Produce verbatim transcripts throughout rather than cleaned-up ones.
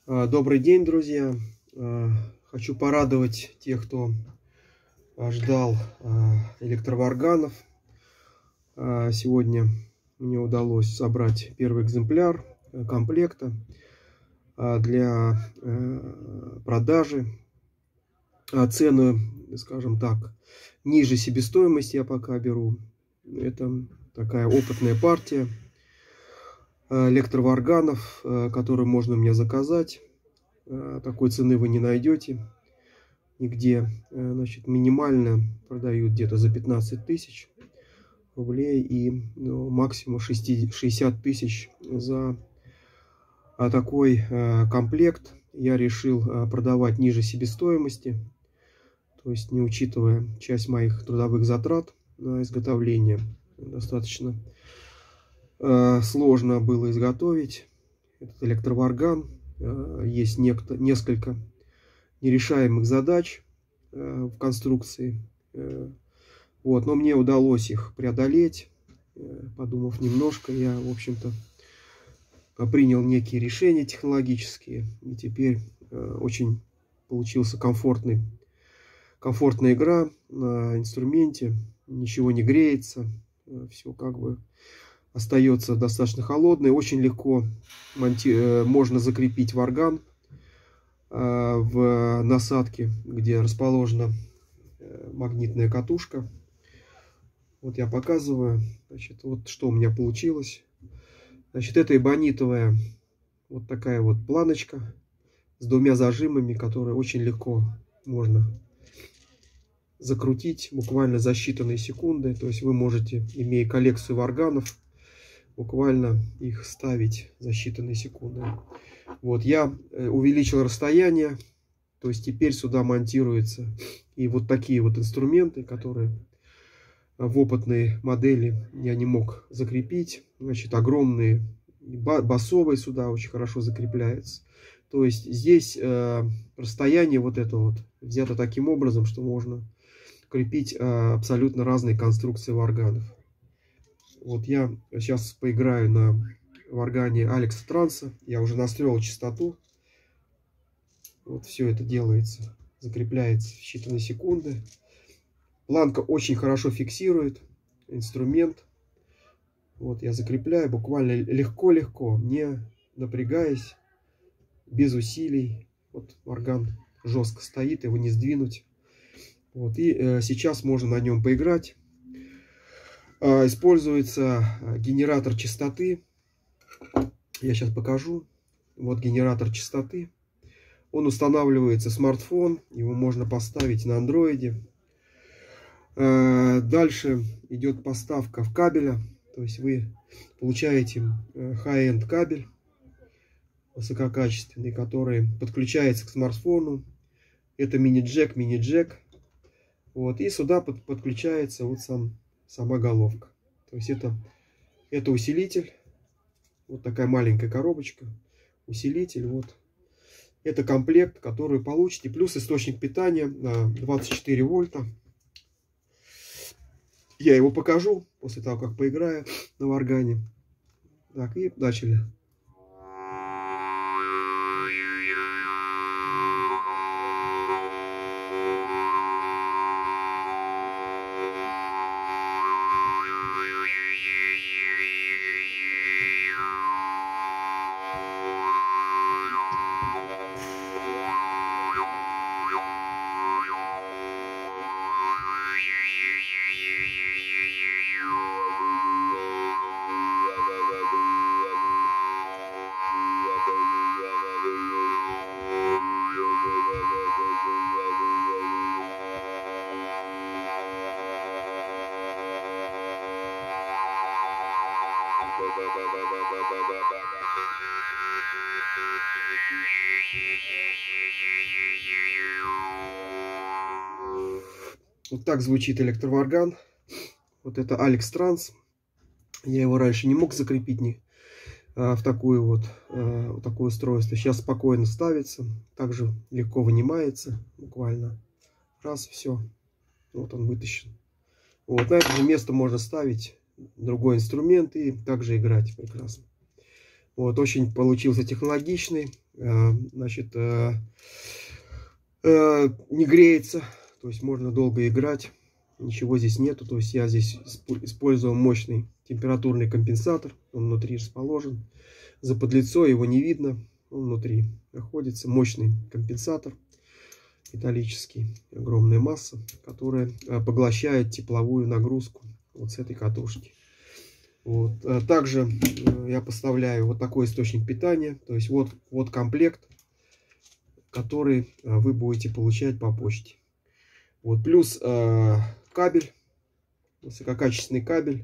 Добрый день, друзья! Хочу порадовать тех, кто ждал электроварганов. Сегодня мне удалось собрать первый экземпляр комплекта для продажи. Цены, скажем так, ниже себестоимости я пока беру. Это такая опытная партия электроварганов, которые можно у меня заказать. Такой цены вы не найдете нигде. Значит, минимально продают где-то за пятнадцать тысяч рублей и ну, максимум шестьдесят тысяч за такой комплект. Я решил продавать ниже себестоимости, то есть не учитывая часть моих трудовых затрат на изготовление. Достаточно сложно было изготовить этот электроварган. Есть некто, несколько нерешаемых задач в конструкции. Вот, но мне удалось их преодолеть. Подумав немножко, я, в общем-то, принял некие решения технологические. И теперь очень получился комфортный, комфортная игра на инструменте. Ничего не греется. Все как бы остается достаточно холодной. Очень легко монти... можно закрепить варган в насадке, где расположена магнитная катушка. Вот я показываю. Значит, вот что у меня получилось. Значит, это эбонитовая вот такая вот планочка с двумя зажимами, которые очень легко можно закрутить буквально за считанные секунды. То есть вы можете, имея коллекцию варганов, буквально их ставить за считанные секунды. Вот я увеличил расстояние, то есть теперь сюда монтируются и вот такие вот инструменты, которые в опытной модели я не мог закрепить. Значит, огромные басовые сюда очень хорошо закрепляются. То есть здесь э, расстояние вот это вот взято таким образом, что можно крепить э, абсолютно разные конструкции варганов. Вот я сейчас поиграю на варгане Алекса Транса. Я уже настроил частоту. Вот все это делается, закрепляется в считанные секунды. Планка очень хорошо фиксирует инструмент. Вот я закрепляю буквально легко-легко, не напрягаясь, без усилий. Вот варган жестко стоит, его не сдвинуть. Вот, и э, сейчас можно на нем поиграть. Э, используется генератор частоты. Я сейчас покажу. Вот генератор частоты. Он устанавливается в смартфон. Его можно поставить на андроиде. Э, дальше идет поставка в кабеля. То есть вы получаете high-end кабель высококачественный, который подключается к смартфону. Это мини-джек, мини-джек. Вот, и сюда под, подключается вот сам, сама головка. То есть это, это усилитель. Вот такая маленькая коробочка. Усилитель. Вот. Это комплект, который получите. Плюс источник питания на двадцать четыре вольта. Я его покажу после того, как поиграю на варгане. Так, и начали. Вот так звучит электроварган. Вот это Алекс Транс. Я его раньше не мог закрепить ни, а, в такую вот, а, вот такое устройство. Сейчас спокойно ставится. Также легко вынимается. Буквально раз, все. Вот он вытащен. Вот на это же место можно ставить другой инструмент и также играть прекрасно. Вот, очень получился технологичный, значит, не греется, то есть можно долго играть, ничего здесь нету, то есть я здесь использовал мощный температурный компенсатор, он внутри расположен, заподлицо его не видно, он внутри находится, мощный компенсатор металлический, огромная масса, которая поглощает тепловую нагрузку вот с этой катушки. Вот. Также я поставляю вот такой источник питания, то есть вот, вот комплект, который вы будете получать по почте. Вот. Плюс э, кабель, высококачественный кабель,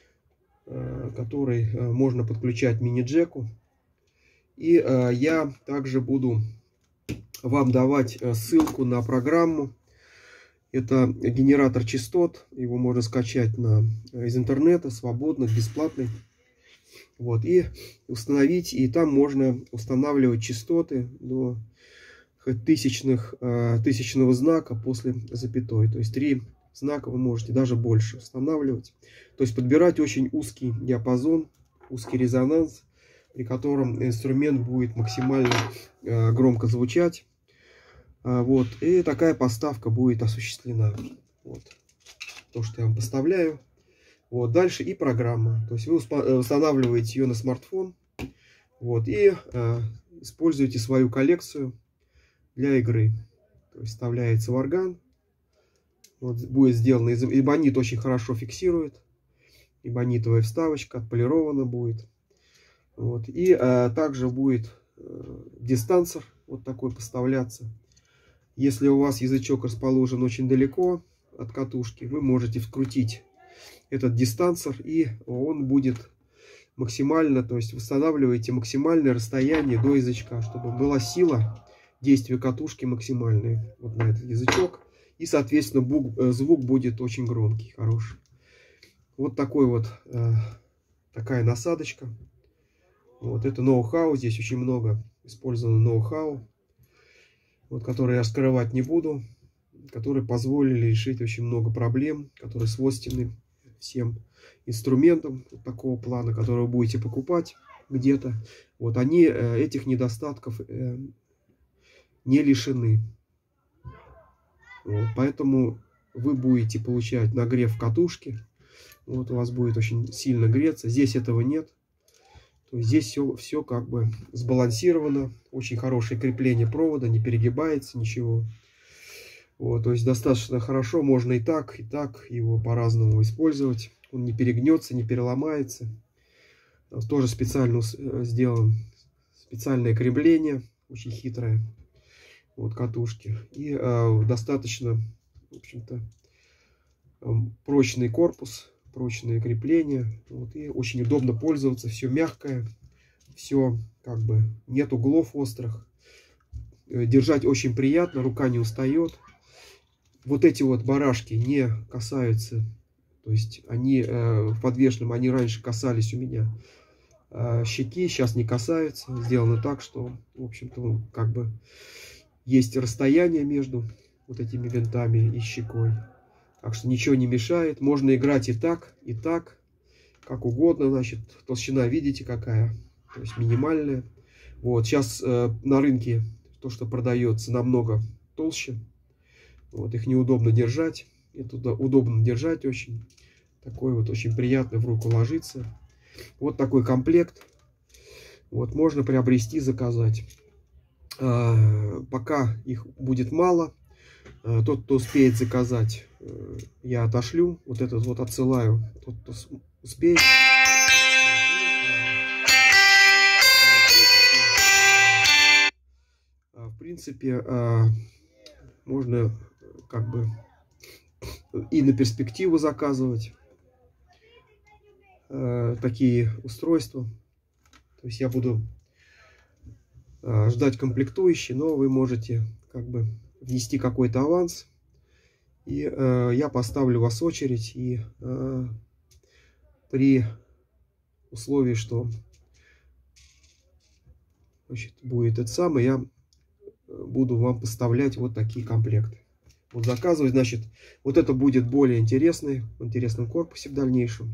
э, который э, можно подключать мини-джеку. И э, я также буду вам давать ссылку на программу. Это генератор частот, его можно скачать на, из интернета, свободно, бесплатный. Вот, и установить, и там можно устанавливать частоты до тысячных, тысячного знака после запятой. То есть три знака вы можете, даже больше устанавливать. То есть подбирать очень узкий диапазон, узкий резонанс, при котором инструмент будет максимально громко звучать. Вот, и такая поставка будет осуществлена. Вот то, что я вам поставляю. Вот, дальше и программа. То есть вы устанавливаете ее на смартфон. Вот, и э, используете свою коллекцию для игры. То есть вставляется в орган. Вот, будет сделано. Эбонит очень хорошо фиксирует. Эбонитовая вставочка, отполирована будет. Вот, и э, также будет э, дистанцер вот такой поставляться. Если у вас язычок расположен очень далеко от катушки, вы можете вкрутить этот дистанцер, и он будет максимально, то есть восстанавливаете максимальное расстояние до язычка, чтобы была сила действия катушки максимальная вот на этот язычок. И, соответственно, бук, звук будет очень громкий, хороший. Вот такой вот, э, такая насадочка. Вот это ноу-хау, здесь очень много использовано ноу-хау. Вот, которые я скрывать не буду, которые позволили решить очень много проблем, которые свойственны всем инструментам вот такого плана, которые вы будете покупать где-то. Вот они э, этих недостатков э, не лишены. Вот, поэтому вы будете получать нагрев катушки. Вот у вас будет очень сильно греться. Здесь этого нет. То есть здесь все, все как бы сбалансировано. Очень хорошее крепление провода, не перегибается ничего. Вот, то есть достаточно хорошо. Можно и так, и так его по-разному использовать. Он не перегнется, не переломается. Тоже специально сделан специальное крепление. Очень хитрое. Вот катушки. И э, достаточно, в общем-то, э, прочный корпус. Прочные крепления, вот, и очень удобно пользоваться, все мягкое, все как бы нет углов острых, держать очень приятно, рука не устает. Вот эти вот барашки не касаются, то есть они э, в подвешенном, они раньше касались у меня э, щеки, сейчас не касаются, сделано так, что, в общем-то, как бы есть расстояние между вот этими винтами и щекой. Так что ничего не мешает. Можно играть и так, и так. Как угодно. Значит, толщина видите какая. То есть минимальная. Вот. Сейчас э, на рынке то, что продается, намного толще. Вот. Их неудобно держать. Это удобно держать очень. Такой вот очень приятно в руку ложится. Вот такой комплект. Вот. Можно приобрести, заказать. А, пока их будет мало. Тот, кто успеет заказать, я отошлю. Вот этот вот отсылаю. Тот, кто успеет. В принципе, можно как бы и на перспективу заказывать такие устройства. То есть я буду ждать комплектующие, но вы можете как бы внести какой-то аванс, и э, я поставлю вас в очередь, и э, при условии, что значит, будет это самое, я буду вам поставлять вот такие комплекты. Вот заказывать, значит, вот это будет более интересный, в интересном корпусе в дальнейшем.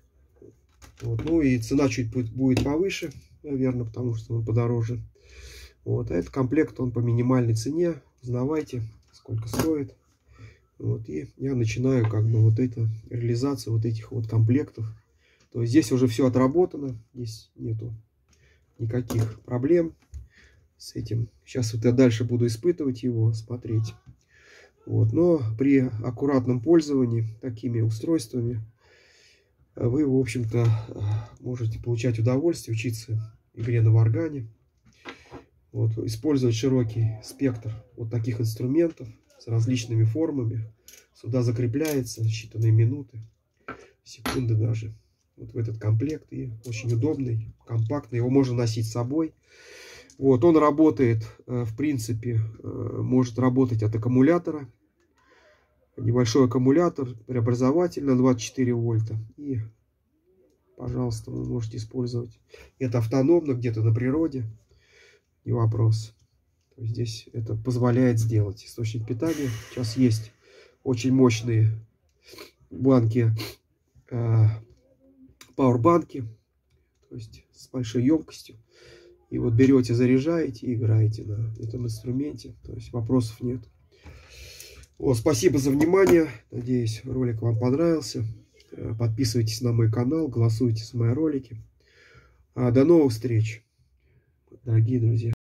Вот, ну и цена чуть будет повыше, наверное, потому что он подороже. Вот, а этот комплект, он по минимальной цене. Узнавайте, сколько стоит. Вот, и я начинаю как бы вот это, реализацию вот этих вот комплектов. То есть здесь уже все отработано. Здесь нету никаких проблем с этим. Сейчас вот я дальше буду испытывать его, смотреть. Вот, но при аккуратном пользовании такими устройствами вы, в общем-то, можете получать удовольствие, учиться игре на варгане. Вот, использовать широкий спектр вот таких инструментов с различными формами. Сюда закрепляется считанные минуты, секунды даже. Вот в этот комплект. И очень удобный, компактный. Его можно носить с собой. Вот, он работает, в принципе, может работать от аккумулятора. Небольшой аккумулятор, преобразователь на двадцать четыре вольта. И, пожалуйста, вы можете использовать. Это автономно, где-то на природе. Не вопрос. То есть здесь это позволяет сделать источник питания. Сейчас есть очень мощные банки, э, пауэрбанки, то есть с большой емкостью. И вот берете, заряжаете и играете на этом инструменте. То есть вопросов нет. О, спасибо за внимание. Надеюсь, ролик вам понравился. Подписывайтесь на мой канал, голосуйте за мои ролики. До новых встреч, дорогие друзья.